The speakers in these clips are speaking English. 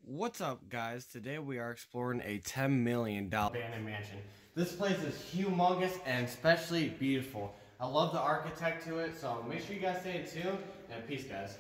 What's up, guys? Today we are exploring a $10 million abandoned mansion. This place is humongous and especially beautiful. I love the architect to it, so make sure you guys stay tuned, and peace, guys.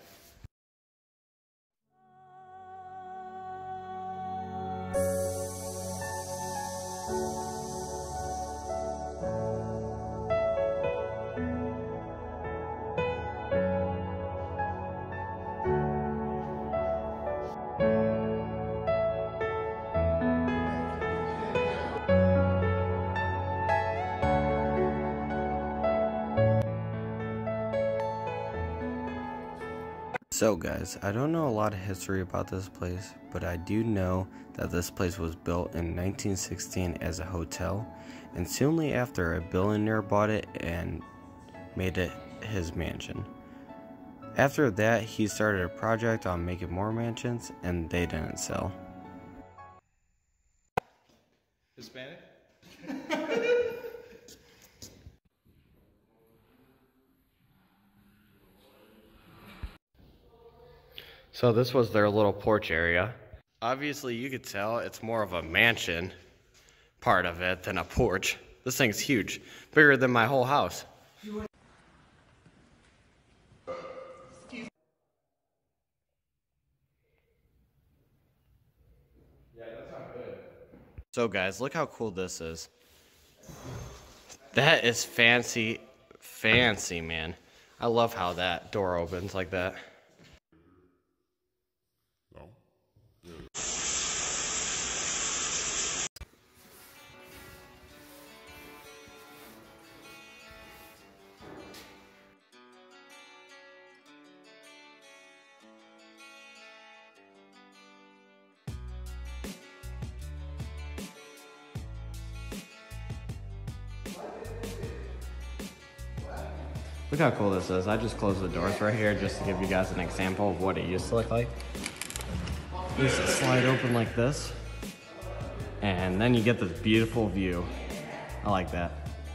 So guys, I don't know a lot of history about this place, but I do know that this place was built in 1916 as a hotel, and soonly after a billionaire bought it and made it his mansion. After that, he started a project on making more mansions, and they didn't sell. Hispanic? So this was their little porch area. Obviously you could tell it's more of a mansion part of it than a porch. This thing's huge, bigger than my whole house. So guys, look how cool this is. That is fancy, man. I love how that door opens like that. Look how cool this is. I just closed the doors right here just to give you guys an example of what it used to look like. It used to slide open like this, and then you get this beautiful view. I like that.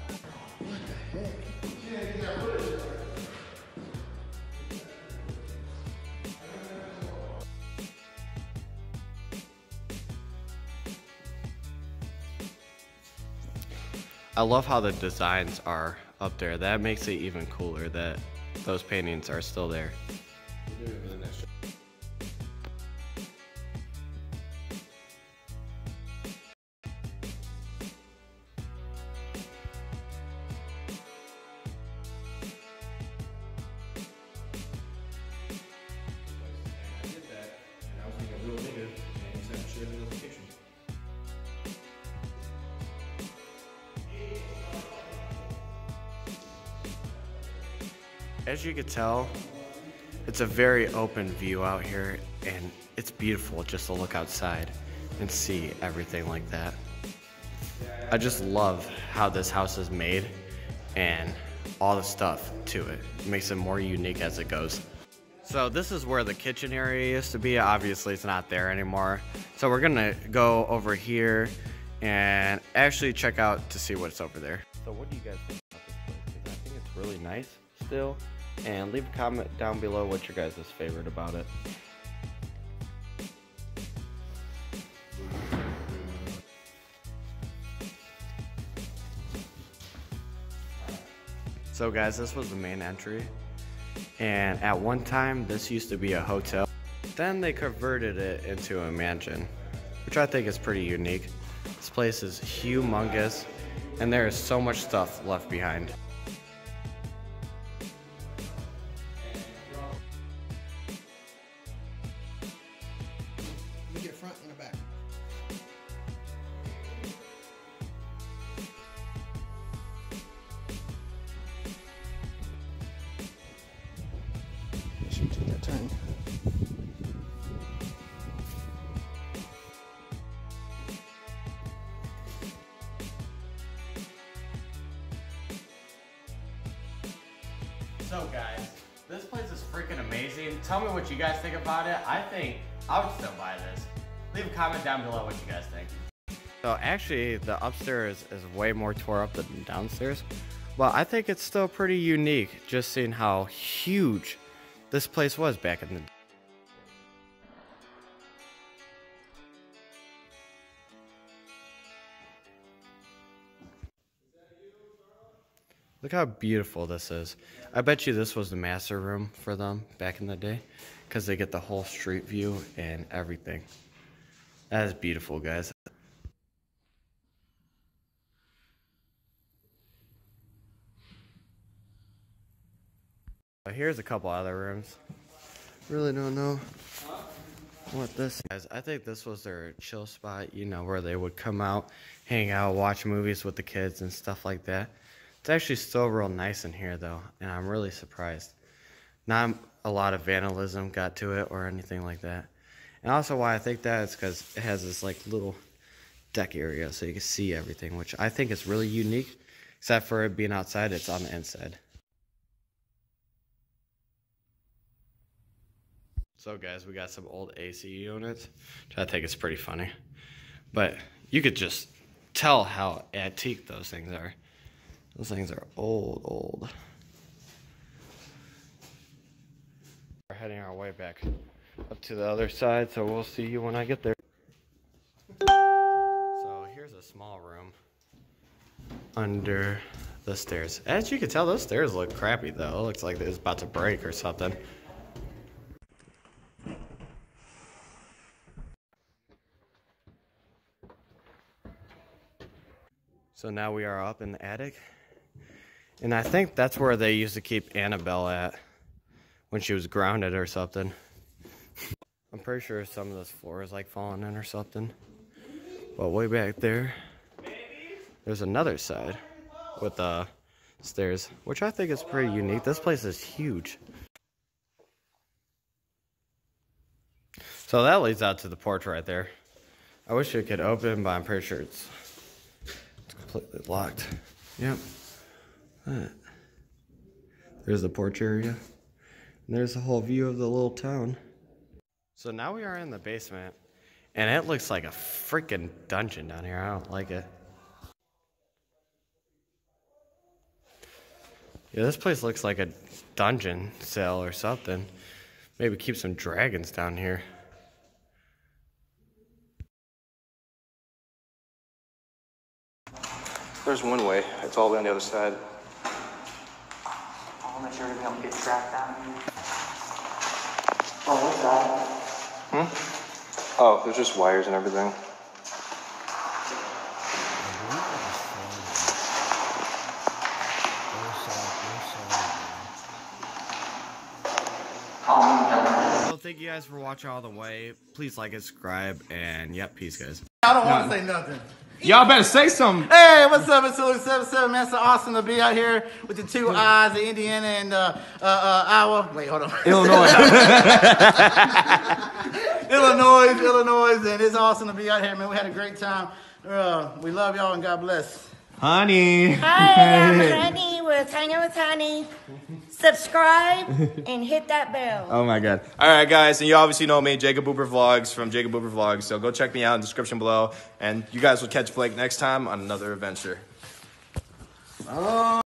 I love how the designs are up there. That makes it even cooler that those paintings are still there. As you can tell, it's a very open view out here, and it's beautiful just to look outside and see everything like that. I just love how this house is made and all the stuff to it. It makes it more unique as it goes. So this is where the kitchen area used to be. Obviously it's not there anymore. So we're gonna go over here and actually check out to see what's over there. So what do you guys think about this place? Because I think it's really nice still. And leave a comment down below what your guys' favorite about it. So guys, this was the main entry, and at one time this used to be a hotel. Then they converted it into a mansion, which I think is pretty unique. This place is humongous, and there is so much stuff left behind. Front and the back. Should take that turn. So guys, this place is freaking amazing. Tell me what you guys think about it. I think I would still buy this. Leave a comment down below what you guys think. So actually, the upstairs is way more tore up than downstairs. But I think it's still pretty unique, just seeing how huge this place was back in the day. Look how beautiful this is. I bet you this was the master room for them back in the day because they get the whole street view and everything. That is beautiful, guys. Here's a couple other rooms. Really don't know what this is. I think this was their chill spot, you know, where they would come out, hang out, watch movies with the kids and stuff like that. It's actually still real nice in here though, and I'm really surprised. Not a lot of vandalism got to it or anything like that. And also why I think that is because it has this like little deck area so you can see everything, which I think is really unique. Except for it being outside, it's on the inside. So guys, we got some old AC units, which I think is pretty funny. But you could just tell how antique those things are. Those things are old. We're heading our way back up to the other side, so we'll see you when I get there. So here's a small room under the stairs. As you can tell, those stairs look crappy though. It looks like it's about to break or something. So now we are up in the attic, and I think that's where they used to keep Annabelle at when she was grounded or something. I'm pretty sure some of this floor is like falling in or something. But way back there, there's another side with stairs, which I think is pretty unique. This place is huge. So that leads out to the porch right there. I wish it could open, but I'm pretty sure it's completely locked. Yep. There's the porch area. And there's the whole view of the little town. So now we are in the basement, and it looks like a freaking dungeon down here. I don't like it. Yeah, this place looks like a dungeon cell or something. Maybe keep some dragons down here. There's one way. It's all the way on the other side. I'll make sure we don't get trapped down here. Oh, what's that? Oh, there's just wires and everything. So thank you guys for watching all the way. Please like and subscribe, and yep, peace guys. I don't want to say nothing. Y'all better say something. Hey, what's up? It's Luke 77, man. It's so awesome to be out here with the two eyes, the Indiana and Iowa. Wait, hold on. Illinois. Illinois, and it's awesome to be out here, man. We had a great time. We love y'all, and God bless. Honey. Hi, I'm Honey with Hanging with Honey. Subscribe and hit that bell. Oh my God. All right, guys, and you obviously know me, Jacob Booper Vlogs from Jacob Booper Vlogs. So go check me out in the description below, and you guys will catch Blake next time on another adventure.